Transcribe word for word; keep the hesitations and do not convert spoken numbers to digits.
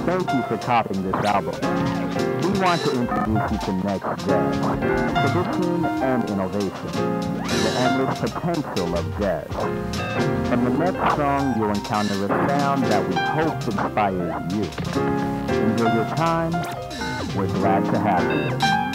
Thank you for copying this album. We want to introduce you to Next Jazz, tradition and innovation, the endless potential of jazz. From the next song, you'll encounter a sound that we hope inspires you. Enjoy your time. We're glad to have you.